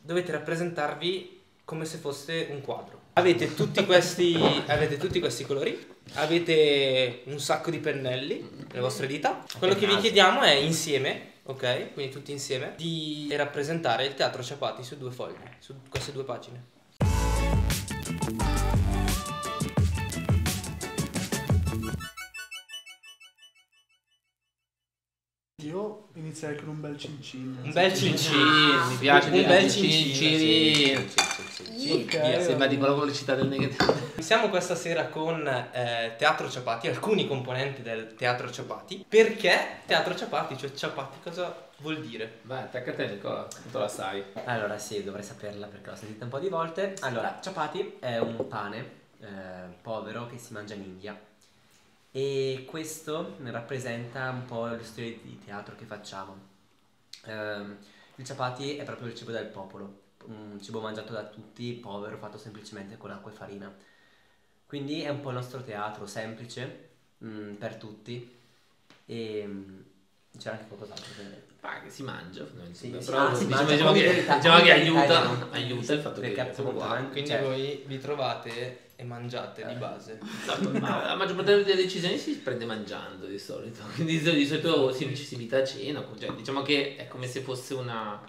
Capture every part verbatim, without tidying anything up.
dovete rappresentarvi come se fosse un quadro. Avete tutti questi, avete tutti questi colori, avete un sacco di pennelli nelle vostre dita. Quello che vi chiediamo è insieme, ok? Quindi tutti insieme, di rappresentare il teatro Ciapati su due fogli, su queste due pagine. Io inizierei con un bel cincin. Un bel cincin, mi piace un bel cincin. Okay, Sembra di quella pubblicità del negativo. Siamo questa sera con eh, Teatro Ciapati, alcuni componenti del Teatro Ciapati. Perché Teatro Ciapati? Cioè Ciapati cosa vuol dire? Vai, attacca a te Nicola, tu la sai. Allora sì, dovrei saperla perché l'ho sentita un po' di volte. Allora, ciapati è un pane eh, povero che si mangia in India. E questo rappresenta un po' lo stile di teatro che facciamo. Ehm, il ciapati è proprio il cibo del popolo, un cibo mangiato da tutti, povero, fatto semplicemente con acqua e farina. Quindi è un po' il nostro teatro, semplice, mh, per tutti. E mh, c'era anche qualcos'altro che... Ah, che si mangia fondamentalmente. Sì, Però ah, si diciamo, mangia diciamo con che, verità, diciamo con che verità, aiuta, no? aiuta il fatto Perché che siamo appunto qua. anche- Quindi cioè- voi vi trovate e mangiate di base. Esatto, ma la maggior parte delle decisioni si prende mangiando di solito. Quindi di solito si ci si invita a cena. Cioè, diciamo che è come se fosse una...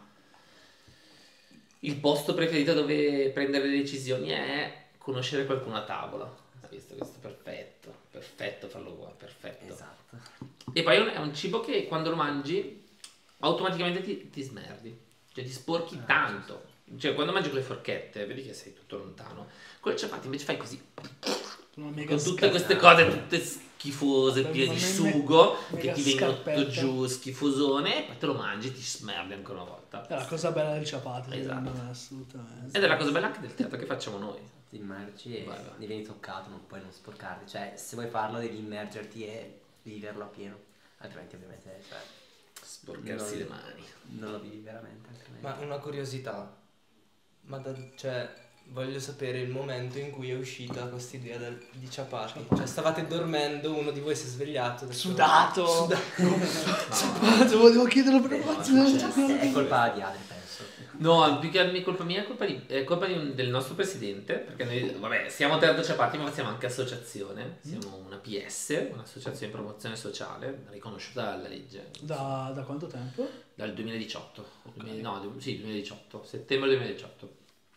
Il posto preferito dove prendere le decisioni è conoscere qualcuno a tavola. Hai visto questo? Perfetto, perfetto farlo qua, perfetto. Esatto. E poi è un, è un cibo che quando lo mangi automaticamente ti, ti smerdi, cioè ti sporchi Ah, tanto. Cioè quando mangi con le forchette, vedi che sei tutto lontano. Con il ciapati invece fai così, Una mega con tutte scarpetta. queste cose tutte schifose, Vabbè, piene di ma me- sugo, mega che ti vengono tutto scarpetta. giù, schifosone, e poi te lo mangi e ti smerdi ancora una volta. È la cosa bella del ciapati, Esatto. secondo me, assolutamente. Ed è la cosa bella anche del teatro che facciamo noi. Ti immergi e Vai, vai. ne vieni toccato, non puoi non sporcarti. Cioè, se vuoi farlo devi immergerti e viverlo a pieno. Altrimenti ovviamente, cioè, Sporcarsi non- le mani. non lo vivi veramente, altrimenti. Ma una curiosità, ma da, cioè voglio sapere il momento in cui è uscita questa idea del, di Ciapati. Cioè stavate dormendo, uno di voi si è svegliato. ha detto- Sudato! Sudato. Ciapati, volevo chiederlo per Cioè, è colpa di altri, penso. No, più che è colpa mia, è colpa, di, è colpa di un- del nostro presidente, perché noi, vabbè, siamo Teatro Ciapati, ma siamo anche associazione, siamo una P S, un'associazione di promozione sociale, riconosciuta dalla legge, Da, da quanto tempo? dal duemiladiciotto, duemila no, du- sì, duemiladiciotto, settembre duemiladiciotto.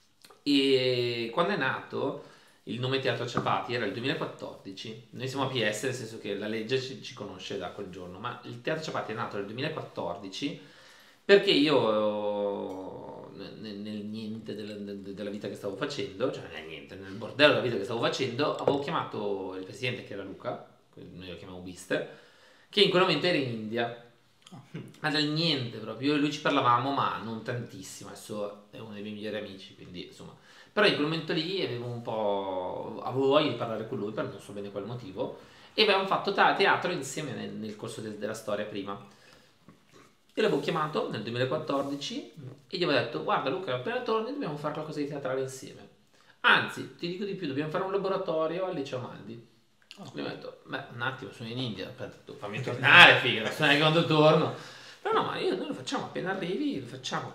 E quando è nato il nome Teatro Ciapati era il duemilaquattordici, noi siamo A P S nel senso che la legge ci, ci conosce da quel giorno, ma il Teatro Ciapati è nato nel duemilaquattordici perché io nel, nel niente della, della vita che stavo facendo, cioè nel niente, nel bordello della vita che stavo facendo, avevo chiamato il presidente che era Luca, noi lo chiamiamo Mister, che in quel momento era in India. Ma del niente proprio, io e lui ci parlavamo ma non tantissimo, adesso è uno dei miei migliori amici, quindi insomma. Però in quel momento lì avevo un po'... avevo voglia di parlare con lui per non so bene quale motivo e avevamo fatto ta- teatro insieme nel, nel corso de- della storia prima. Io l'avevo chiamato nel duemilaquattordici e gli avevo detto guarda Luca, appena torni dobbiamo fare qualcosa di teatrale insieme. Anzi, ti dico di più, dobbiamo fare un laboratorio al Liceo Amaldi. Oh. Mi ho detto, beh, un attimo, sono in India, aspetta, tu fammi tornare, figa, non so neanche quando torno. Però no, ma io, noi lo facciamo, appena arrivi lo facciamo.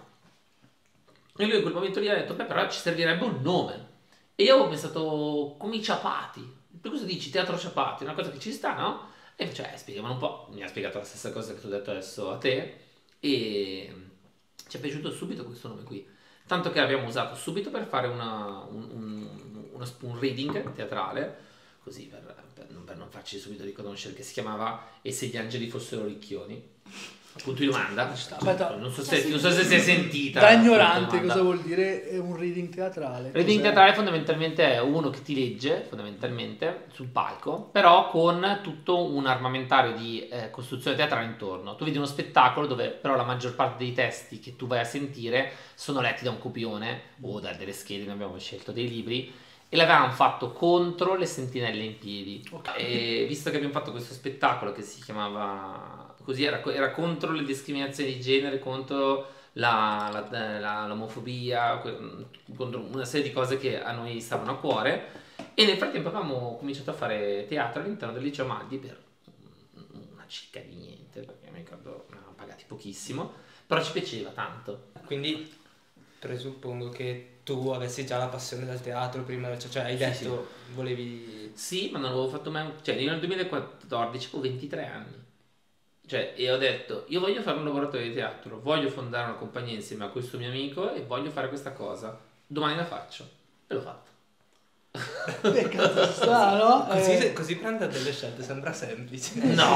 E lui in quel momento lì ha detto, beh, però ci servirebbe un nome. E io avevo pensato, come i Ciapati. Per cosa dici, Teatro Ciapati, una cosa che ci sta, no? E cioè, spieghiamolo un po'. Mi ha spiegato la stessa cosa che ti ho detto adesso a te. E ci è piaciuto subito questo nome qui. Tanto che l'abbiamo usato subito per fare una, un, un, uno spoon reading teatrale. Così per, per, non, per non farci subito riconoscere, che si chiamava E se gli angeli fossero ricchioni? Punto di domanda. Aspetta, non so se, non so se si è sentita. Da ignorante, punto di cosa domanda. vuol dire un reading teatrale? Reading Cos'è? teatrale fondamentalmente è uno che ti legge fondamentalmente sul palco, però con tutto un armamentario di eh, costruzione teatrale intorno. Tu vedi uno spettacolo dove però la maggior parte dei testi che tu vai a sentire sono letti da un copione o da delle schede, noi abbiamo scelto dei libri e l'avevamo fatto contro le sentinelle in piedi. Okay. E visto che abbiamo fatto questo spettacolo che si chiamava così, era, era contro le discriminazioni di genere, contro la, la, la, l'omofobia, contro una serie di cose che a noi stavano a cuore, e nel frattempo avevamo cominciato a fare teatro all'interno del Liceo Amaldi per una cicca di niente, perché mi ricordo ne avevamo pagati pochissimo, però ci piaceva tanto. Quindi presuppongo che tu avessi già la passione del teatro prima, cioè, cioè hai Sì, detto volevi... Sì, ma non l'avevo fatto mai. Cioè, io nel duemilaquattordici avevo ventitré anni. Cioè, e ho detto, io voglio fare un laboratorio di teatro, voglio fondare una compagnia insieme a questo mio amico e voglio fare questa cosa. Domani la faccio. E l'ho fatto. Che cazzo sta, no? Così, Eh, così prendere delle scelte sembra semplice. No,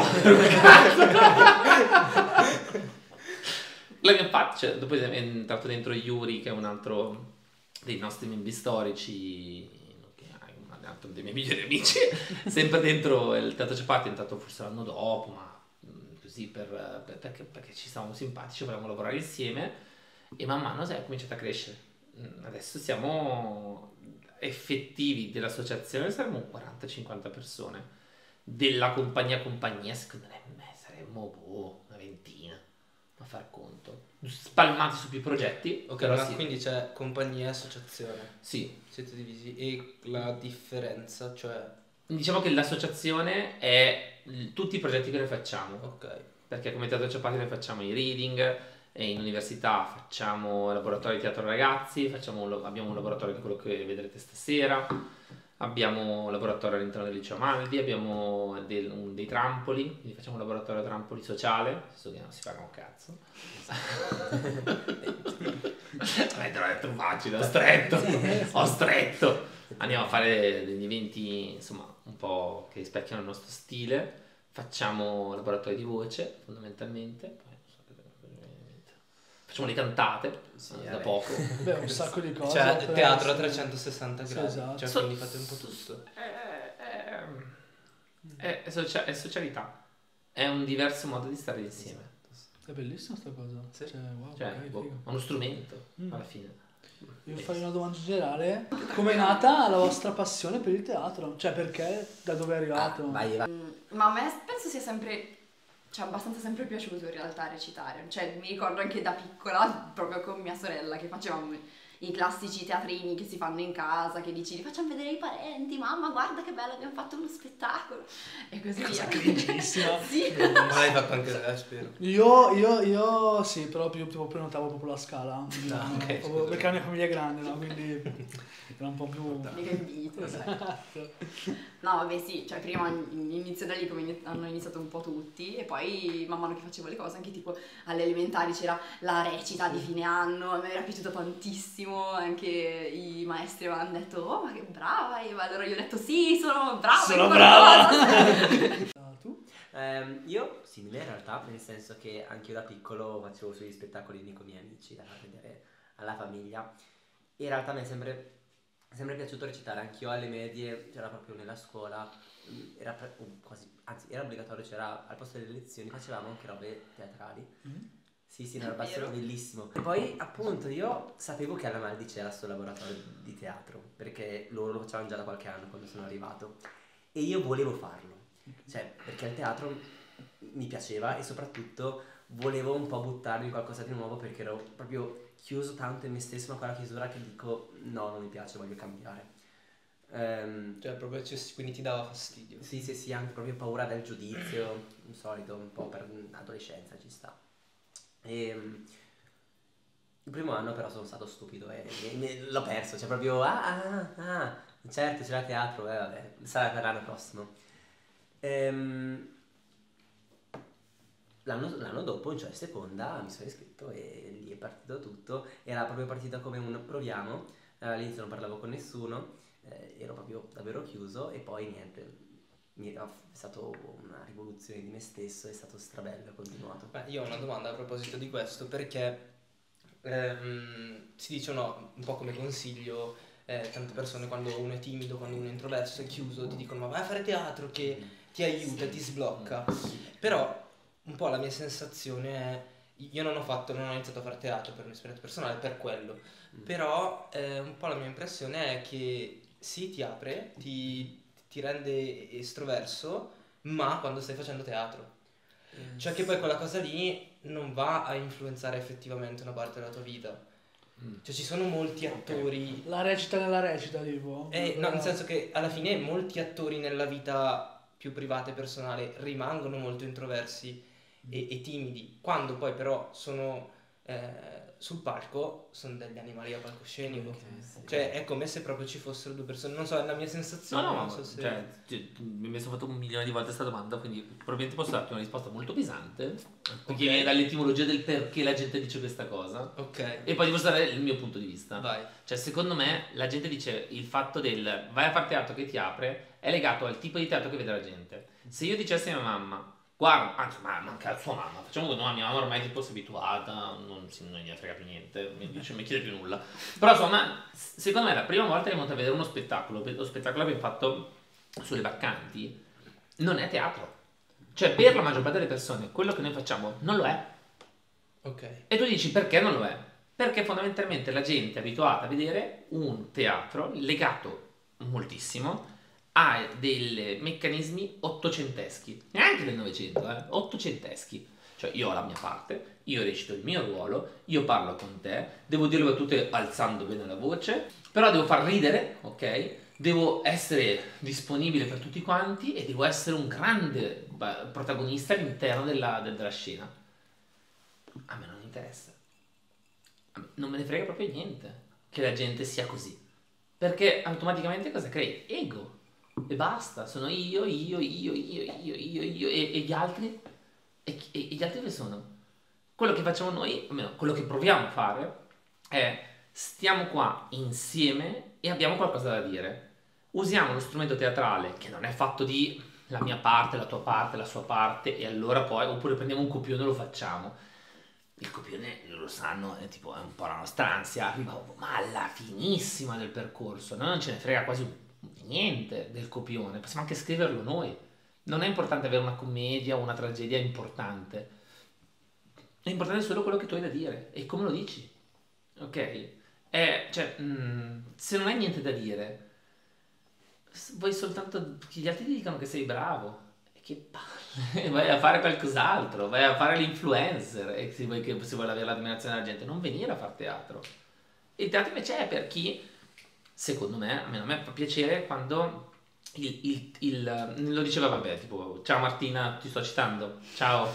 la mia parte, cioè, dopo è entrato dentro Yuri, che è un altro dei nostri membri storici, che è un altro dei miei migliori amici, sempre dentro il Teatro Ciapati, è entrato forse l'anno dopo, ma mh, così per, per- perché, perché ci stavamo simpatici, volevamo lavorare insieme e man mano sai, è cominciato a crescere. Mm, Adesso siamo effettivi dell'associazione, saremo quaranta cinquanta persone. Della compagnia compagnia, secondo me saremmo boh, una ventina a far conto, spalmati su più progetti. Ok, però ma sì. quindi c'è compagnia e associazione, Sì, siete divisi e la differenza, cioè... diciamo che l'associazione è l- tutti i progetti che noi facciamo, Ok, perché come Teatro Ciapati noi facciamo i reading e in università facciamo laboratori di teatro ragazzi, facciamo un lo- abbiamo un laboratorio che è quello che vedrete stasera, abbiamo un laboratorio all'interno del liceo Amaldi, abbiamo del- un- dei trampoli, quindi facciamo un laboratorio trampoli sociale, nel senso che non si paga un cazzo. Vabbè, te l'ho detto facile, ho stretto, ho stretto. Andiamo a fare degli eventi, insomma, un po' che rispecchiano il nostro stile. Facciamo laboratori di voce, fondamentalmente. Poi, non so che cosa mi viene in mente. Facciamo le cantate, Sì, da vabbè. poco. Beh, un sacco di cose. cioè per teatro a essere- trecentosessanta Sì, gradi, esatto. cioè So- quindi fate un po' tutto. È, è- è- è socia- è socialità, è un diverso modo di stare insieme. È bellissima sta cosa. Sì. Cioè, wow, Cioè, ok, boh, figo. è uno strumento Mm. alla fine. Io farei una domanda generale. Come è nata la vostra passione per il teatro? Cioè, perché? Da dove è Ah, arrivato? vai, vai. Mm, Ma a me penso sia sempre, cioè abbastanza sempre piaciuto in realtà recitare. Cioè mi ricordo anche da piccola, proprio con mia sorella, che facevamo i classici teatrini che si fanno in casa, che dici, li facciamo vedere ai parenti, mamma guarda che bello, abbiamo fatto uno spettacolo. E così via. Bellissima. Sì. Ma l'hai fatto anche te, spero. Io, io, io sì, però più tipo prenotavo proprio la scala. a Milano, ok, proprio scusa. perché la mia famiglia è grande, no? Quindi era un po' più... Mica invito, sai. No, vabbè, sì, cioè prima inizio da lì come ini- hanno iniziato un po' tutti e poi man mano che facevo le cose, anche tipo alle elementari c'era la recita di fine anno, a me era piaciuta tantissimo, anche i maestri mi hanno detto "Oh, ma che brava!" E allora io ho detto "Sì, sono brava Sono in qualcosa!" Ah, tu? Ehm, io simile in realtà, nel senso che anche io da piccolo facevo sugli spettacoli con i miei amici da far vedere alla famiglia. E in realtà mi è sempre, sempre piaciuto recitare, anch'io alle medie, c'era proprio nella scuola, mm, era pre- oh, quasi, anzi era obbligatorio, c'era al posto delle lezioni, facevamo anche robe teatrali. Mm? Sì, sì, no, era È vero. bellissimo. E poi appunto io sapevo che alla Maldi c'era sto laboratorio di teatro, perché loro lo facevano già da qualche anno quando sono arrivato. E io volevo farlo, cioè perché il teatro mi piaceva e soprattutto volevo un po' buttarmi in qualcosa di nuovo perché ero proprio chiuso tanto in me stesso, ma quella chiusura che dico no, non mi piace, voglio cambiare. Ehm, Cioè proprio, cioè, quindi ti dava fastidio. sì, sì, sì, anche proprio paura del giudizio, un solito, un po' per l'adolescenza ci sta. E, mm, il primo anno però sono stato stupido e mi- mi- l'ho perso, cioè proprio ah, ah, ah, certo c'era teatro, eh vabbè, sarà per l'anno prossimo. Ehm, L'anno, l'anno dopo, cioè seconda, mi sono iscritto e lì è partito tutto. Era proprio partita come un proviamo. Eh, all'inizio non parlavo con nessuno, eh, ero proprio davvero chiuso e poi niente. Mi, è stata una rivoluzione di me stesso, è stato strabello, ho continuato. Beh, io ho una domanda a proposito di questo, perché ehm, si dice no, un po' come consiglio, eh, tante persone quando uno è timido, quando uno è introverso, è chiuso, ti dicono ma vai a fare teatro che ti aiuta, ti sblocca. Però un po' la mia sensazione è, io non ho fatto, non ho iniziato a fare teatro per un'esperienza personale, per quello, però eh, un po' la mia impressione è che sì, ti apre, ti, ti rende estroverso, ma quando stai facendo teatro. Cioè che poi quella cosa lì non va a influenzare effettivamente una parte della tua vita. Cioè ci sono molti attori, La recita nella recita, tipo? eh, no, nel senso che alla fine molti attori nella vita più privata e personale rimangono molto introversi e, e timidi. Quando poi però sono eh, sul palco sono degli animali a palcoscenico. Okay, sì. Cioè è come se proprio ci fossero due persone. Non so, è la mia sensazione. No, no, non so se... cioè, cioè, mi sono fatto un milione di volte questa domanda, quindi probabilmente posso darti una risposta molto pesante, perché Ok. viene dall'etimologia del perché la gente dice questa cosa. Ok, E poi ti posso dare il mio punto di vista. vai. Cioè, secondo me, la gente dice il fatto del vai a fare teatro che ti apre è legato al tipo di teatro che vede la gente. Se io dicessi a mia mamma, guarda, anzi, ma manca la sua mamma, facciamo che no, mia mamma ormai tipo si è abituata, non, si, non gliene frega più niente, mi dice, mi chiede più nulla. Però insomma, secondo me la prima volta che è venuta a vedere uno spettacolo, lo spettacolo che abbiamo fatto sulle Baccanti, non è teatro. Cioè, per la maggior parte delle persone, quello che noi facciamo non lo è. Ok. E tu dici perché non lo è? Perché fondamentalmente la gente è abituata a vedere un teatro legato moltissimo a dei meccanismi ottocenteschi, neanche del Novecento, eh, ottocenteschi. Cioè io ho la mia parte, io recito il mio ruolo, io parlo con te, devo dire le battute alzando bene la voce, però devo far ridere, ok? Devo essere disponibile per tutti quanti e devo essere un grande beh, protagonista all'interno della, de- della scena. A me non interessa. A me non me ne frega proprio niente che la gente sia così. Perché automaticamente cosa crei? Ego. E basta, sono io, io, io, io, io, io, io e, e gli altri? E, e, e gli altri dove sono? Quello che facciamo noi, almeno quello che proviamo a fare, è stiamo qua insieme e abbiamo qualcosa da dire. Usiamo lo strumento teatrale che non è fatto di la mia parte, la tua parte, la sua parte e allora poi, oppure prendiamo un copione e lo facciamo. Il copione, lo sanno, è tipo è un po' la nostra ansia, arriva ma alla finissima del percorso, noi non ce ne frega quasi un niente del copione, possiamo anche scriverlo noi. Non è importante avere una commedia o una tragedia importante, è importante solo quello che tu hai da dire e come lo dici, ok? È, cioè, mh, se non hai niente da dire, vuoi soltanto che gli altri ti dicano che sei bravo, e che palle, vai a fare qualcos'altro, vai a fare l'influencer e se vuoi, che, se vuoi avere l'ammirazione della gente, non venire a fare teatro. Il teatro invece è per chi, secondo me, almeno a me fa piacere quando il, il, il lo diceva, vabbè, tipo, ciao Martina, ti sto citando, ciao.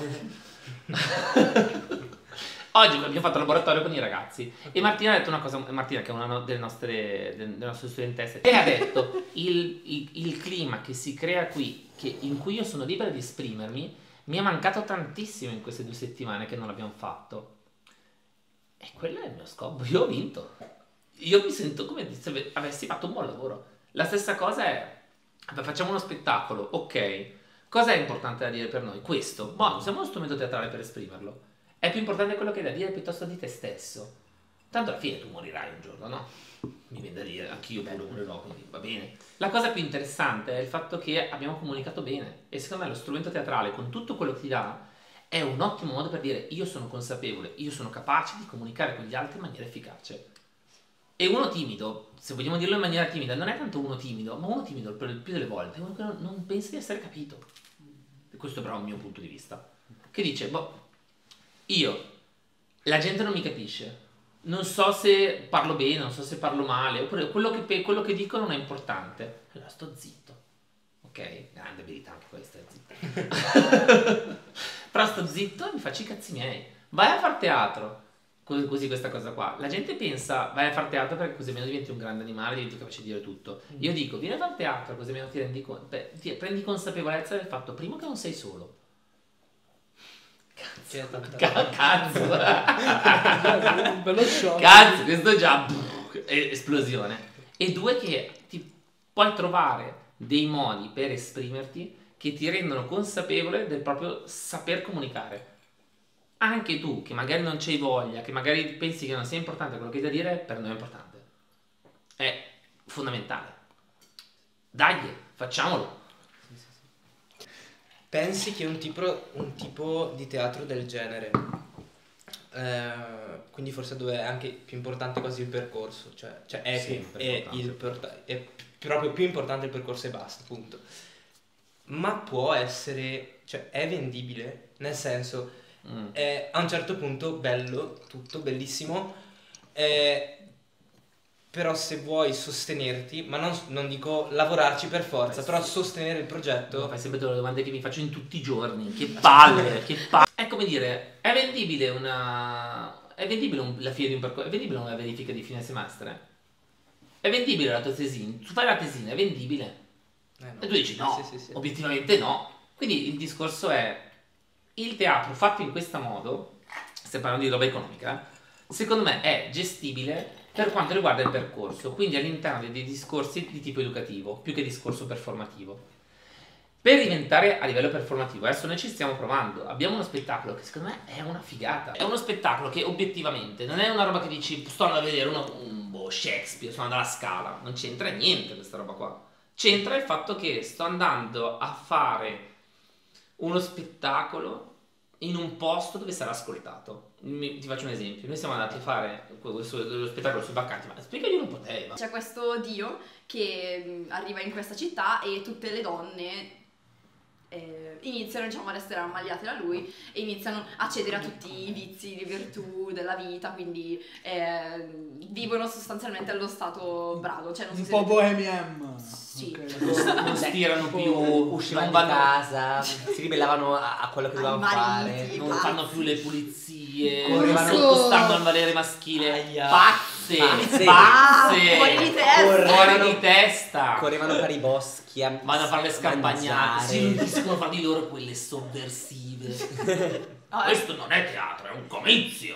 Oggi abbiamo fatto laboratorio con i ragazzi e Martina ha detto una cosa, Martina che è una delle nostre, delle nostre studentesse, e ha detto il, il, il clima che si crea qui, che, in cui io sono libera di esprimermi, mi è mancato tantissimo in queste due settimane che non l'abbiamo fatto. E quello è il mio scopo, io ho vinto. Io mi sento come se avessi fatto un buon lavoro. La stessa cosa è, facciamo uno spettacolo, ok, cosa è importante da dire per noi? Questo, boh, usiamo uno strumento teatrale per esprimerlo. È più importante quello che hai da dire piuttosto di te stesso. Tanto alla fine tu morirai un giorno, no? Mi viene da dire, anch'io pure morirò, quindi va bene. La cosa più interessante è il fatto che abbiamo comunicato bene. E secondo me lo strumento teatrale, con tutto quello che ti dà, è un ottimo modo per dire io sono consapevole, io sono capace di comunicare con gli altri in maniera efficace. E uno timido, se vogliamo dirlo in maniera timida, non è tanto uno timido, ma uno timido per il più delle volte è uno che non, non pensa di essere capito. Questo però è il mio punto di vista. Che dice, boh, io, la gente non mi capisce, non so se parlo bene, non so se parlo male, oppure quello che, quello che dico non è importante. Allora sto zitto. Ok? Grande abilità anche questa, zitto. Però sto zitto e mi faccio i cazzi miei. Vai a far teatro. Così questa cosa qua. La gente pensa vai a far teatro perché così almeno diventi un grande animale, diventi capace di dire tutto. Io dico vieni a far teatro così almeno ti rendi conto, beh, ti prendi consapevolezza del fatto primo che non sei solo. Cazzo, Ca- cazzo. Un bello shock. Cazzo, questo è già pff, esplosione. E due che ti puoi trovare dei modi per esprimerti che ti rendono consapevole del proprio saper comunicare. Anche tu, che magari non c'hai voglia, che magari pensi che non sia importante quello che hai da dire, per noi è importante. È fondamentale. Dai, facciamolo. Pensi che un tipo, un tipo di teatro del genere, eh, quindi forse dove è anche più importante quasi il percorso, cioè, cioè è, Sì, più- è, il porta- è proprio più importante il percorso e basta, punto. Ma può essere, cioè è vendibile, nel senso... Mm. È a un certo punto bello, tutto bellissimo, eh, però se vuoi sostenerti, ma non, non dico lavorarci per forza, Beh, però sì. sostenere il progetto. Fai sempre delle domande che mi faccio in tutti i giorni. Che palle, che palle. È come dire, è vendibile una... è vendibile un, la fine di un percorso, è vendibile una verifica di fine semestre? È vendibile la tua tesina? Tu fai la tesina, è vendibile? Eh no. E tu dici no, Sì, sì, sì. obiettivamente no. Quindi il discorso è, il teatro fatto in questo modo, stiamo parlando di roba economica, secondo me è gestibile per quanto riguarda il percorso, quindi all'interno dei discorsi di tipo educativo, più che discorso performativo. Per diventare a livello performativo, adesso noi ci stiamo provando, abbiamo uno spettacolo che secondo me è una figata, è uno spettacolo che obiettivamente non è una roba che dici sto andando a vedere uno, un boh, Shakespeare, sto andando alla Scala, non c'entra niente questa roba qua, c'entra il fatto che sto andando a fare uno spettacolo in un posto dove sarà ascoltato. Mi, ti faccio un esempio, noi siamo andati a fare lo spettacolo sui Baccanti, ma spiegaglielo un po' te, ma... C'è questo dio che mh, arriva in questa città e tutte le donne eh, iniziano, diciamo, ad essere ammaliate da lui e iniziano a cedere a tutti i vizi di virtù della vita, quindi eh, vivono sostanzialmente allo stato brado, cioè non so Un se po' Bohemian. Sì. Ok. non stirano più, uscivano non di vanno, casa, si ribellavano a, a quello che Ai dovevano mariti. fare. non fanno più le pulizie, Correvano- sottostando al valere maschile. Aia. Pazze, Pazze. Ah, pazze, fuori di testa. fuori di testa. Correvano per i boschi a Vanno a fare le scampagnate, si mangiare. riuniscono fra di loro quelle sovversive. Ah, Questo non è teatro, è un comizio.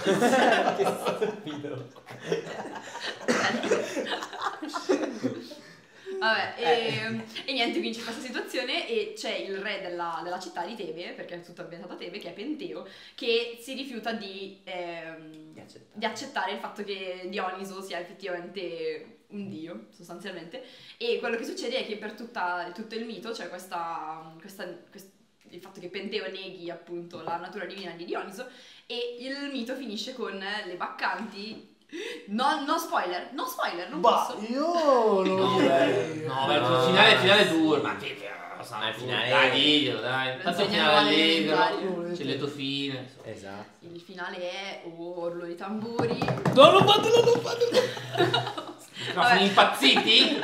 Vabbè, e, e niente, quindi c'è questa situazione e c'è il re della, della città di Tebe, perché è tutto ambientato a Tebe, che è Penteo, che si rifiuta di, ehm, Di accettare. di accettare il fatto che Dioniso sia effettivamente un dio, sostanzialmente, e quello che succede è che per tutta, tutto il mito c'è questa, questa, quest- il fatto che Penteo neghi appunto la natura divina di Dioniso e il mito finisce con le baccanti. No, no spoiler, no spoiler, non Bah, posso. io non No, lo direi. no, beh, il finale, il finale è duro, ma che Ma il finale- dai, diglielo, dai. Lo Tanto il insegniamo finale alle allegro, elementari. c'è il lieto fine. insomma. Esatto. Il finale è urlo di tamburi. No, non fatelo, non fatelo. Microfoni impazziti?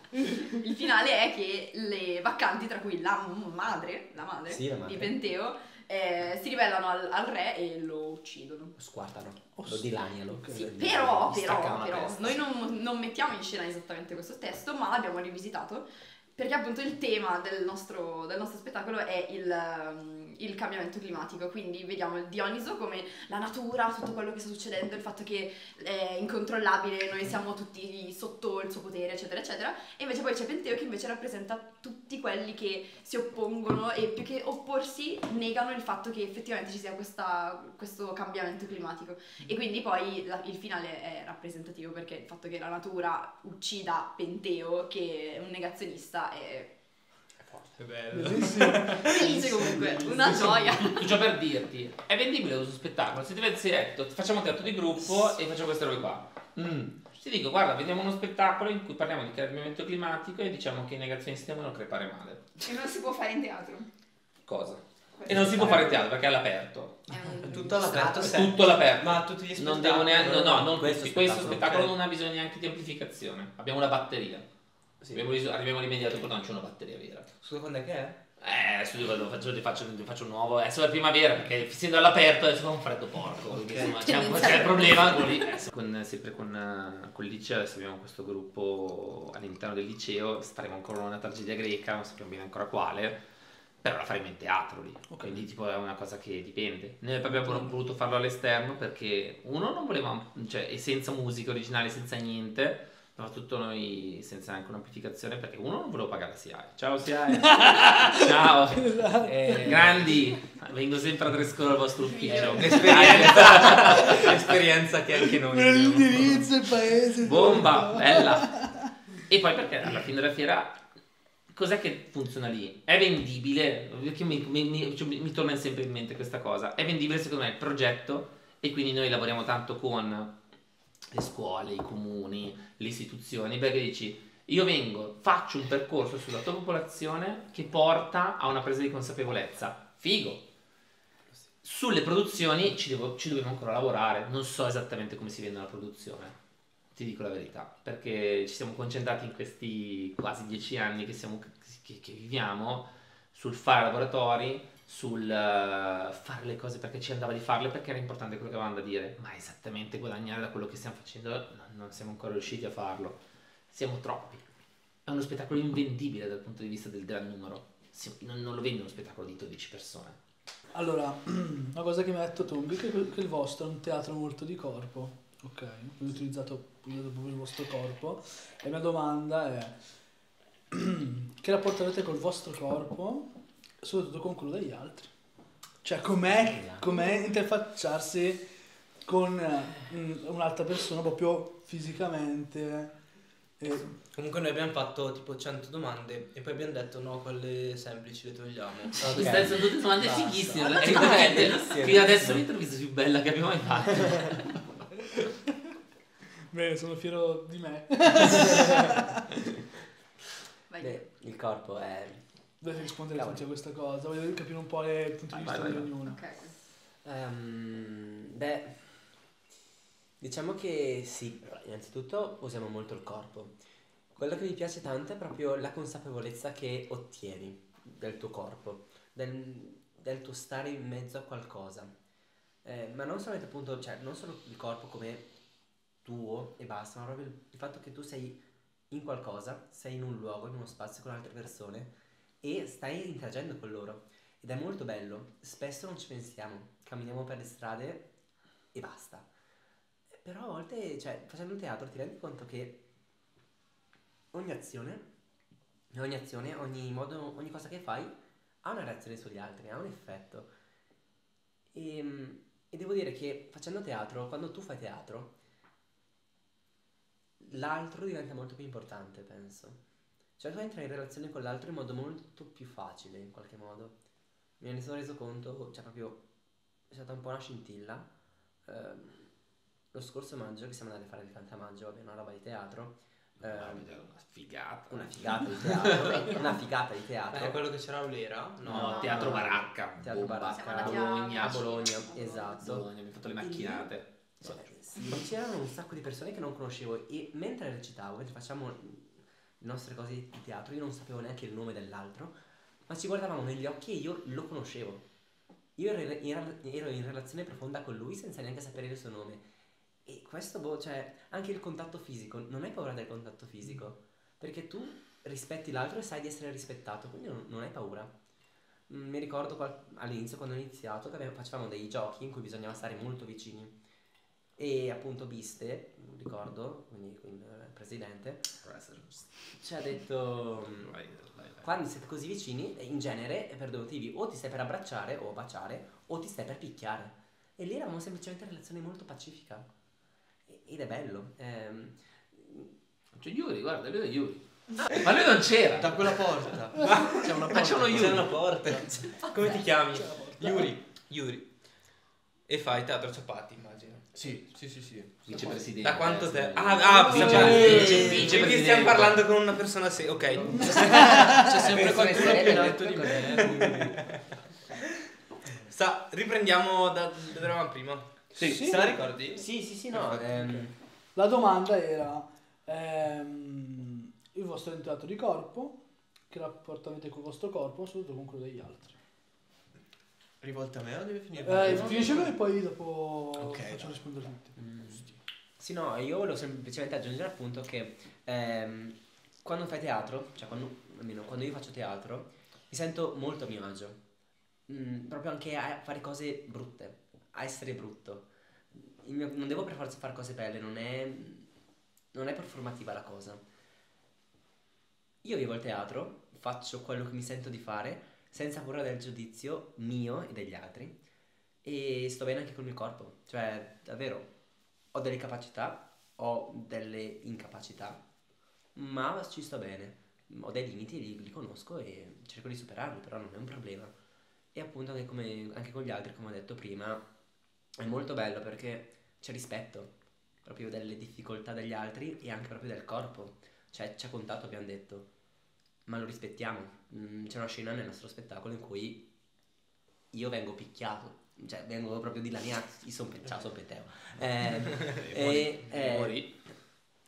Il finale è che le vaccanti, tra cui la madre, la madre, Sì, la madre. di Penteo, eh, si ribellano al, al re e lo uccidono. Lo squartano, Oh, lo dilaniano. Sì, Lo- però, gli staccano però, la però, testa. noi non, non mettiamo in scena esattamente questo testo, ma l'abbiamo rivisitato perché appunto il tema del nostro, del nostro spettacolo è il, um, il cambiamento climatico, quindi vediamo il Dioniso come la natura, tutto quello che sta succedendo, il fatto che è incontrollabile, noi siamo tutti sotto il suo potere, eccetera, eccetera, e invece poi c'è Penteo che invece rappresenta tutti quelli che si oppongono e più che opporsi negano il fatto che effettivamente ci sia questa, questo cambiamento climatico. E quindi poi la- il finale è rappresentativo perché il fatto che la natura uccida Penteo, che è un negazionista, è Che bello. Bellissimo. felice comunque, una gioia. Tutto ciò per dirti, è vendibile questo spettacolo. Se ti avessi detto, facciamo un teatro di gruppo e facciamo queste robe qua. Mm. Ti dico, guarda, vediamo uno spettacolo in cui parliamo di cambiamento climatico e diciamo che i negazionisti devono crepare male. E non si può fare in teatro. Cosa? E non si può fare teatro perché è all'aperto. È un- Tutto all'aperto, Strato. sempre. Tutto all'aperto. Ma tutti gli Non spettacoli. devo neanche, no, no, non questo questo, questo spettacolo, spettacolo ok. non ha bisogno neanche di amplificazione. Abbiamo una batteria. Sì. Abbiamo, ris- arriviamo rimediato, però non c'è una batteria vera. Scusa, quando è che è? Eh, adesso io lo faccio, ti faccio, ti faccio un nuovo. Adesso è la primavera perché essendo all'aperto adesso fa un freddo porco. Quindi, insomma, c'è, un, c'è il problema con lì. Eh, con, sempre con, eh, con il liceo, adesso abbiamo questo gruppo all'interno del liceo. Faremo ancora una tragedia greca, non sappiamo bene ancora quale. Però la faremo in teatro lì. Quindi tipo è una cosa che dipende. Noi abbiamo voluto farlo all'esterno perché uno non voleva, cioè e senza musica originale, senza niente. Soprattutto noi senza neanche un'amplificazione perché uno non volevo pagare la S I A E. Ciao S I A E. Ciao. Eh, grandi, vengo sempre a Trescore al vostro ufficio. L'esperienza, l'esperienza che anche noi abbiamo. L'indirizzo, il paese. Bomba, bella. E poi perché alla fine della fiera cos'è che funziona lì? È vendibile? Perché mi, mi, mi, cioè, mi- mi torna sempre in mente questa cosa. È vendibile secondo me il progetto e quindi noi lavoriamo tanto con le scuole, i comuni, le istituzioni, perché dici io vengo, faccio un percorso sulla tua popolazione che porta a una presa di consapevolezza. Figo. Sulle produzioni ci, devo, ci dobbiamo ancora lavorare, non so esattamente come si vende una produzione, ti dico la verità, perché ci siamo concentrati in questi quasi dieci anni che, siamo, che, che viviamo sul fare laboratori, sul uh, fare le cose perché ci andava di farle, perché era importante quello che avevamo da dire, ma esattamente guadagnare da quello che stiamo facendo non, non siamo ancora riusciti a farlo, siamo troppi. È uno spettacolo invendibile dal punto di vista del gran numero, non, non lo vende uno spettacolo di dodici persone. Allora, una cosa che mi ha detto Tombi è che, che il vostro è un teatro molto di corpo, ok? Quindi utilizzato proprio il vostro corpo, e la mia domanda è che rapporto avete col vostro corpo, soprattutto con quello degli altri? Cioè, com'è, com'è interfacciarsi con mm, un'altra persona proprio fisicamente? E... Comunque noi abbiamo fatto tipo cento domande e poi abbiamo detto no, quelle semplici le togliamo. Okay. Queste sono tutte domande Basta. fighissime. Ah, È bellissime. fino adesso è l'intervista più bella che abbiamo mai fatto. Bene, sono fiero di me. Beh, il corpo è... Dovete rispondere Cavolo. tutti a questa cosa, voglio capire un po' le punti di Vai, vista vai, di vai. ognuno. Ok. Ehm, beh, diciamo che sì, allora, innanzitutto usiamo molto il corpo. Quello che mi piace tanto è proprio la consapevolezza che ottieni del tuo corpo, del, del tuo stare in mezzo a qualcosa. Eh, ma non solamente appunto, cioè non solo il corpo come tuo e basta, ma proprio il, il fatto che tu sei in qualcosa, sei in un luogo, in uno spazio con altre persone e stai interagendo con loro. Ed è molto bello, spesso non ci pensiamo, camminiamo per le strade e basta. Però a volte, cioè, facendo teatro ti rendi conto che ogni azione, ogni azione, ogni modo, ogni cosa che fai ha una reazione sugli altri, ha un effetto. E, e devo dire che facendo teatro, quando tu fai teatro, l'altro diventa molto più importante, penso. Cioè tu entri in relazione con l'altro in modo molto più facile, in qualche modo. Me ne sono reso conto, cioè proprio è stata un po' una scintilla. Ehm, lo scorso maggio che siamo andati a fare il cantamaggio, vabbè, una roba di teatro. ehm, Una figata. una figata di teatro, una figata di teatro. È quello che c'era a Olera? No, Teatro Baracca. Teatro bomba. Baracca. Siamo andati Bologna. a a Bologna, esatto. Bologna, abbiamo fatto le macchinate. Cioè, sì, c'erano un sacco di persone che non conoscevo e mentre recitavo, mentre facciamo le nostre cose di teatro, io non sapevo neanche il nome dell'altro, ma ci guardavamo negli occhi e io lo conoscevo. Io ero in, ero in relazione profonda con lui senza neanche sapere il suo nome. E questo, boh, cioè, anche il contatto fisico, non hai paura del contatto fisico, perché tu rispetti l'altro e sai di essere rispettato, quindi non, non hai paura. Mm, mi ricordo qual- all'inizio quando ho iniziato che avevamo- facevamo dei giochi in cui bisognava stare molto vicini. E appunto Biste, non ricordo, quindi il eh, presidente, ci ha detto mm, Vai, vai, vai. quando siete così vicini, in genere è per due motivi, o ti stai per abbracciare o baciare, o ti stai per picchiare. E lì eravamo semplicemente in relazione molto pacifica. E- Ed è bello. Ehm, C'è Yuri, guarda, lui è Yuri. Ma lui non c'era. Da quella porta. C'è una Ma c'è uno Yuri. C'è una porta. Come ti chiami? Yuri. Yuri. E fai teatro Ciapati, immagino. Sì. Sì, sì, sì. Vicepresidente. Da quanto te? Eh, Ah, ah, vice- stiamo- vice- quindi vicepresidente. stiamo parlando con una persona se... Ok. C'è sempre Persone qualcuno serie più del alto di me. Sta, riprendiamo da dove eravamo prima. Sì. Se la ricordi? sì, sì, sì, no. ehm, La domanda era ehm, il vostro entrato di corpo, che rapporto avete col vostro corpo, soprattutto con quello degli altri. Rivolta a me o deve finire? Eh, finiscilo e poi dopo Ok, faccio dai. rispondere tutti. Mm. Sì, no, io volevo semplicemente aggiungere appunto che ehm, quando fai teatro, cioè quando, almeno quando io faccio teatro, mi sento molto a mio agio. Mm, proprio anche a fare cose brutte, a essere brutto. Il mio- non devo per forza fare cose belle, non è, non è performativa la cosa. Io vivo al teatro, faccio quello che mi sento di fare, senza paura del giudizio mio e degli altri, e sto bene anche col mio corpo. Cioè, davvero, ho delle capacità, ho delle incapacità, ma ci sto bene. Ho dei limiti, li, li conosco e cerco di superarli, però non è un problema. E appunto anche, come, anche con gli altri, come ho detto prima, è molto bello perché c'è rispetto proprio delle difficoltà degli altri e anche proprio del corpo. Cioè, c'è contatto, abbiamo detto, ma lo rispettiamo. Mm, c'è una scena nel nostro spettacolo in cui io vengo picchiato, cioè vengo proprio dilaniato, io sono ciao, sono Peteo. Eh, e, eh, Muori.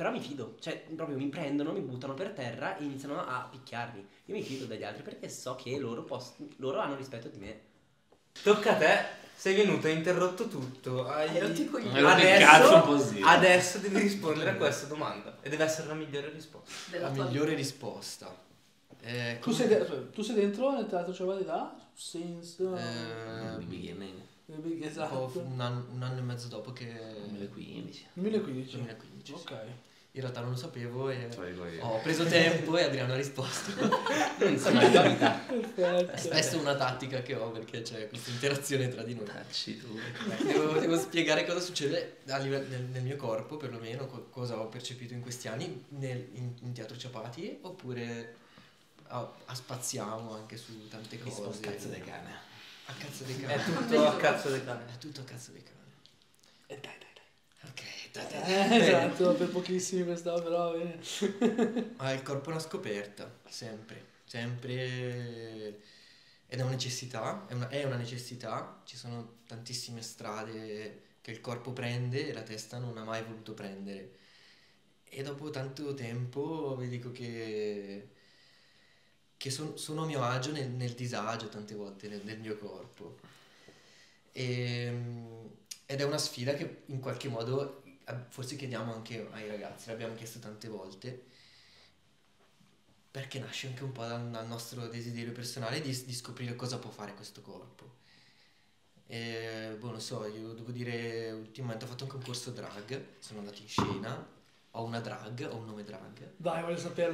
però mi fido, cioè proprio mi prendono, mi buttano per terra e iniziano a picchiarmi. Io mi fido dagli altri perché so che loro, poss- loro hanno rispetto di me. Tocca a te. Sei venuto, hai interrotto tutto. Hai... Hai rotto i coglioni. Adesso, adesso devi rispondere a questa domanda. E deve essere la migliore risposta. Della La tua migliore risposta. Eh, Tu sei, de- tu sei dentro nel teatro Ciavali da? Senza... Eh, Big, esatto. un, po' un, anno, un anno e mezzo dopo che... duemilaquindici. duemilaquindici. duemilaquindici, Ok. In realtà non lo sapevo e Prego io. ho preso tempo e Adriano ha risposto. Insomma, è la vita. Perfetto. Spesso è una tattica che ho perché c'è questa interazione tra di noi. Tacci tu. Devo, devo spiegare cosa succede a livello, nel, nel mio corpo, perlomeno, co- cosa ho percepito in questi anni nel, in, in teatro Ciapati, oppure a, a spaziamo anche su tante cose. A cazzo di cane. A cazzo di È cane. tutto a cazzo di cane. È tutto a cazzo di cane. E dai, dai, Ok, dai, dai, dai. dai. Eh, esatto, per pochissimi questa, però bene. Ma il corpo è una scoperta, sempre, sempre, ed è una necessità, è una, è una necessità, ci sono tantissime strade che il corpo prende e la testa non ha mai voluto prendere. E dopo tanto tempo vi dico che, che son- sono a mio agio nel, nel disagio tante volte nel, nel mio corpo. E, ed è una sfida che in qualche modo eh, forse chiediamo anche ai ragazzi, l'abbiamo chiesto tante volte, perché nasce anche un po' dal, dal nostro desiderio personale di, di scoprire cosa può fare questo corpo. E, boh, non so, io devo dire, ultimamente ho fatto un concorso drag, sono andato in scena, ho una drag, ho un nome drag. Dai, voglio saperlo.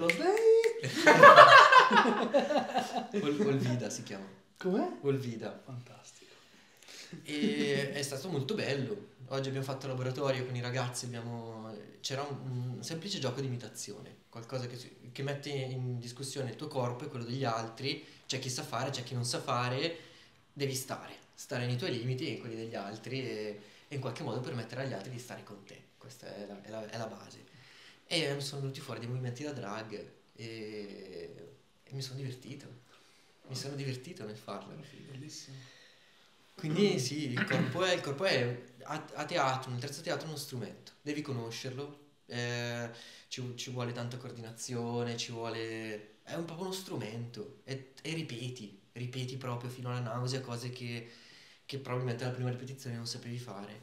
Ol- Olvida si chiama. Com'è? Olvida. Fantastico. E è stato molto bello. Oggi abbiamo fatto laboratorio con i ragazzi, abbiamo... c'era un, un semplice gioco di imitazione, qualcosa che, si- che mette in discussione il tuo corpo e quello degli altri. C'è chi sa fare, c'è chi non sa fare, devi stare, stare nei tuoi limiti e quelli degli altri e, e in qualche modo permettere agli altri di stare con te. Questa è la, è la- è la base. E mi sono venuti fuori dei movimenti da drag e, e mi sono divertito. Mi sono divertito nel farlo. Bellissimo. Quindi sì, il corpo è, il corpo è a, a teatro, nel terzo teatro è uno strumento, devi conoscerlo, eh, ci, ci vuole tanta coordinazione, ci vuole... è un po' uno strumento e, e ripeti, ripeti proprio fino alla nausea cose che, che probabilmente alla prima ripetizione non sapevi fare.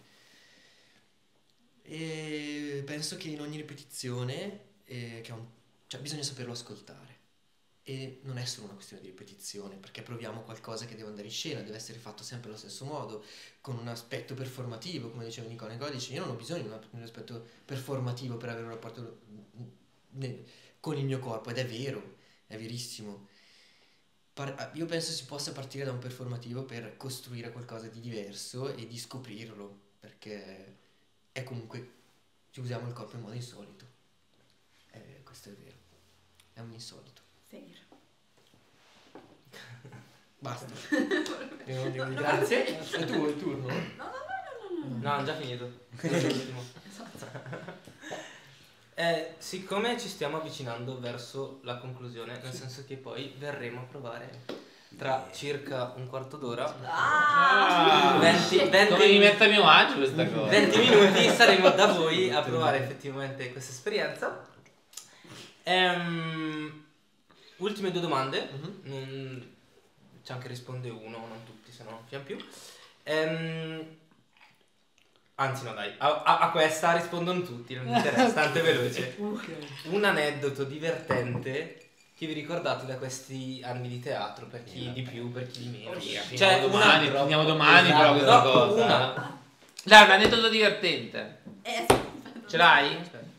E penso che in ogni ripetizione eh, che ha un- cioè, bisogna saperlo ascoltare. E non è solo una questione di ripetizione, perché proviamo qualcosa che deve andare in scena, deve essere fatto sempre allo stesso modo, con un aspetto performativo, come diceva Nicola. Nicola dice: io non ho bisogno di una- di un aspetto performativo per avere un rapporto ne- con il mio corpo, ed è vero, è verissimo. Par- io penso si possa partire da un performativo per costruire qualcosa di diverso e di scoprirlo, perché è comunque, ci usiamo il corpo in modo insolito. Eh, questo è vero, è un insolito. Fair. Basta. Devo- devo dire grazie. È tu il turno? No, no, no, no, no, no. No, hanno già finito. L'ultimo. Eh, siccome ci stiamo avvicinando verso la conclusione, nel senso che poi verremo a provare tra circa un quarto d'ora, Ah! venti, Come mi venti, mette a mio agio questa cosa? venti minuti saremo da voi a provare effettivamente questa esperienza. Ehm, ultime due domande. Mhm. Non- C'è anche risponde uno, non tutti, se no non fiamo più. Ehm, anzi, no, dai, a, a- a questa rispondono tutti, non mi interessa, tanto è veloce. Ok. Un aneddoto divertente che vi ricordate da questi anni di teatro, per chi di più, per chi di meno. Finiamo Cioè, domani, una- finiamo domani Esatto. però questa No, cosa. una. Dai, un aneddoto divertente. Eh sì. Ce l'hai?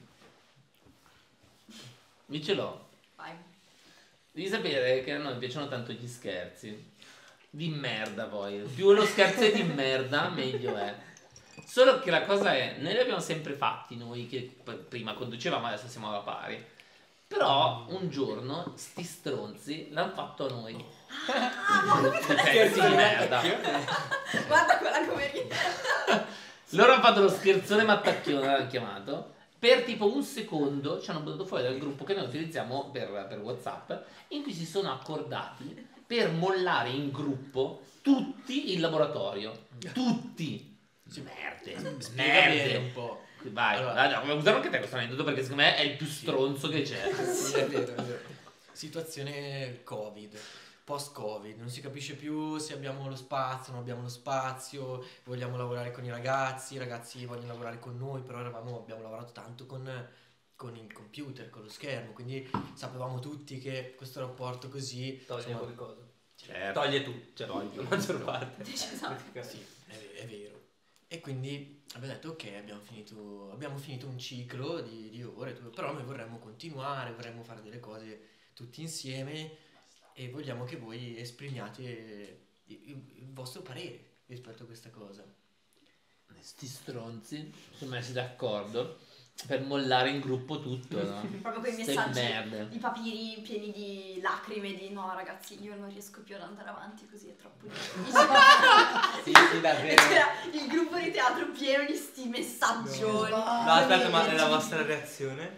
Io ce l'ho. Vai. Devi sapere che a noi piacciono tanto gli scherzi. Di merda poi. Più lo scherzo è di merda, meglio è. Solo che la cosa è, noi li abbiamo sempre fatti, noi che p- prima conducevamo, adesso siamo alla pari. Però un giorno sti stronzi l'hanno fatto a noi. Ah, ma come Scherzi di merda. Guarda quella come ride. Loro hanno fatto lo scherzone mattacchione, l'hanno chiamato. Per tipo un secondo ci hanno buttato fuori dal gruppo che noi utilizziamo per, per WhatsApp, in cui si sono accordati per mollare in gruppo tutti il laboratorio. Tutti. Sì. Merde. Spiega bene Merde. un po'. Vai, Allora- vai, no, come usare anche te questo aneddoto perché secondo me è il più stronzo che c'è. Sì, è vero, è vero. Situazione Covid, post-Covid, non si capisce più se abbiamo lo spazio, non abbiamo lo spazio, vogliamo lavorare con i ragazzi, i ragazzi vogliono lavorare con noi, però eravamo, abbiamo lavorato tanto con, con il computer, con lo schermo, quindi sapevamo tutti che questo rapporto così... Toglie insomma, qualcosa. Certo. Toglie tu, cioè Toglie. la maggior parte. Esatto. sì, è, è vero. E quindi abbiamo detto ok, abbiamo finito, abbiamo finito un ciclo di, di ore, tu- però noi vorremmo continuare, vorremmo fare delle cose tutti insieme e vogliamo che voi esprimiate il, il- il vostro parere rispetto a questa cosa. Sti stronzi sono messi d'accordo per mollare in gruppo tutto, no? Proprio quei Ste messaggi, merde. i papiri pieni di lacrime di no ragazzi io non riesco più ad andare avanti così è troppo difficile. Sì, sì, E davvero. c'era il gruppo di teatro pieno di sti messaggioni. No, aspetta, ma è la vostra reazione?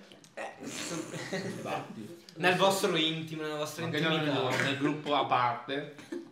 Infatti. Nel vostro intimo, nella vostra Anche noi intimità. nel, nel gruppo a parte,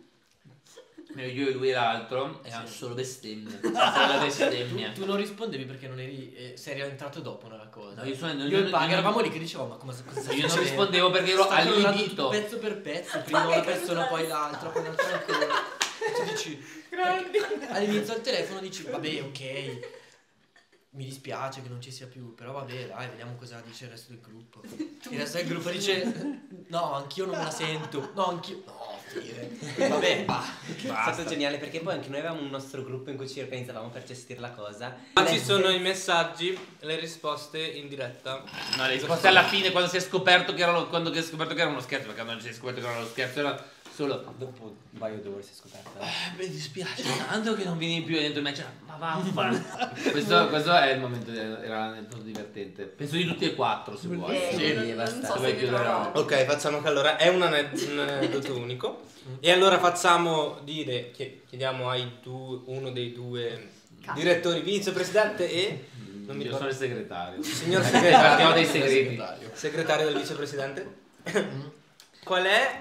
io e lui e l'altro, erano solo bestemmie. Solo Tu, bestemmie. tu non rispondevi perché non eri, eh, sei rientrato dopo nella cosa. No, io sono- Io e il Paga io- eravamo lì che dicevamo ma come cosa sta Io non succedendo? rispondevo perché ero Sta crollando allibito. tutto pezzo per pezzo, prima una persona, poi l'altra, poi l'altra ancora. Tu dici, perché all'inizio al telefono dici, vabbè, ok, mi dispiace che non ci sia più, però vabbè, dai, vediamo cosa dice il resto del gruppo. Il resto del gruppo dice, no, anch'io non me la sento, no, anch'io, no, fine. Vabbè, va. È stato geniale perché poi anche noi avevamo un nostro gruppo in cui ci organizzavamo per gestire la cosa. Ma ci sono i messaggi, le risposte in diretta. No, le risposte alla fine quando si è scoperto che era lo- quando si è scoperto che era uno scherzo, perché quando si è scoperto che era uno scherzo era solo Dopo un paio d'ore si è scoperta. eh, mi dispiace tanto che non vieni più dentro me, cioè, ma vaffanculo. questo, questo è il momento, era il punto divertente. Penso di tutti e quattro se vuoi. Eh, Sì, non, non basta. so se Dove mi chiudere trovo. oggi? Ok, facciamo che allora è un ane- un aneddoto unico. E allora facciamo dire, che chiediamo ai due, uno dei due Capo. direttori, vicepresidente e non mi Io sono ricordo il segretario. signor Abbiamo segretario, dei segreti. segretario del vicepresidente. Qual è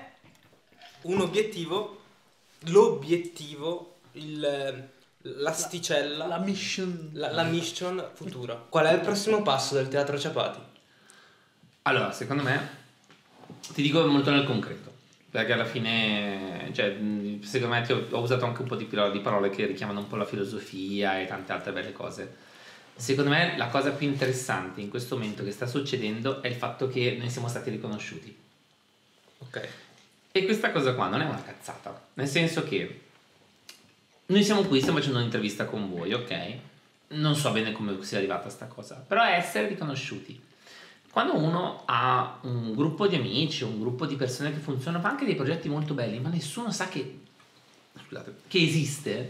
un obiettivo, l'obiettivo, il, l'asticella, La mission. la, la mission futura? Qual è il prossimo passo del Teatro Ciapati? Allora, secondo me, ti dico molto nel concreto, perché alla fine, cioè, mh, secondo me ti ho, ho usato anche un po' di, pilo- di parole che richiamano un po' la filosofia e tante altre belle cose. Secondo me la cosa più interessante in questo momento che sta succedendo è il fatto che noi siamo stati riconosciuti. Ok. E questa cosa qua non è una cazzata, nel senso che noi siamo qui, stiamo facendo un'intervista con voi, ok? Non so bene come sia arrivata sta cosa, però è essere riconosciuti. Quando uno ha un gruppo di amici, un gruppo di persone che funzionano, fa anche dei progetti molto belli, ma nessuno sa che, scusate, che esiste,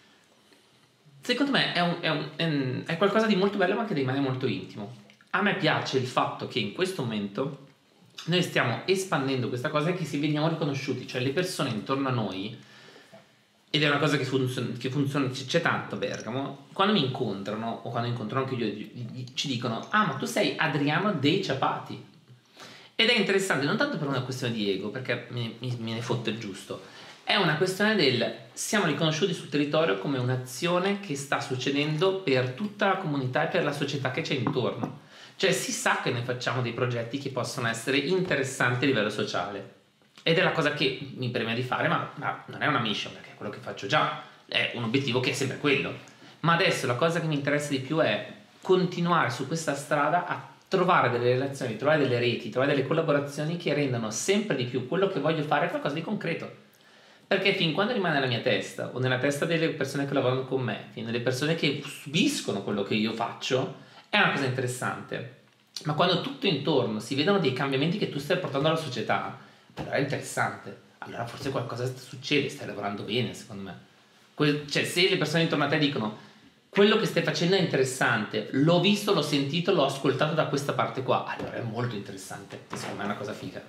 secondo me è, un, è, un, è, un, è qualcosa di molto bello ma che rimane molto intimo. A me piace il fatto che in questo momento noi stiamo espandendo questa cosa e che si veniamo riconosciuti, cioè le persone intorno a noi, ed è una cosa che funziona, che funziona c'è tanto a Bergamo, quando mi incontrano o quando incontrano anche io ci dicono ah ma tu sei Adriano dei Ciapati, ed è interessante non tanto per una questione di ego perché me, me, me ne fotte il giusto, è una questione del siamo riconosciuti sul territorio come un'azione che sta succedendo per tutta la comunità e per la società che c'è intorno. Cioè si sa che noi facciamo dei progetti che possono essere interessanti a livello sociale. Ed è la cosa che mi preme di fare, ma, ma non è una mission, perché è quello che faccio già. È un obiettivo che è sempre quello. Ma adesso la cosa che mi interessa di più è continuare su questa strada a trovare delle relazioni, trovare delle reti, trovare delle collaborazioni che rendano sempre di più quello che voglio fare qualcosa di concreto. Perché fin quando rimane nella mia testa, o nella testa delle persone che lavorano con me, fin delle persone che subiscono quello che io faccio, è una cosa interessante. Ma quando tutto intorno si vedono dei cambiamenti che tu stai portando alla società, allora è interessante. Allora forse qualcosa succede, stai lavorando bene, secondo me. Que- cioè, se le persone intorno a te dicono quello che stai facendo è interessante, l'ho visto, l'ho sentito, l'ho ascoltato da questa parte qua, allora è molto interessante. Secondo me è una cosa figa.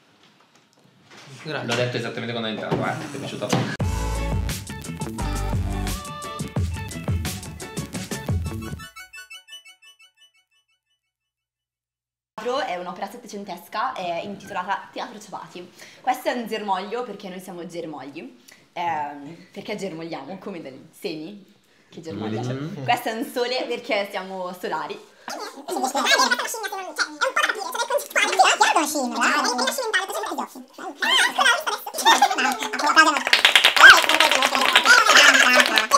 Grazie. L'ho detto esattamente quando è entrato, guarda, ti è piaciuto? È un'opera settecentesca, è intitolata Teatro Ciapati. Questo è un germoglio perché noi siamo germogli, ehm, perché germogliamo come dei semi Che Germania. Mm-hmm. Questo è un sole perché siamo solari. È un po'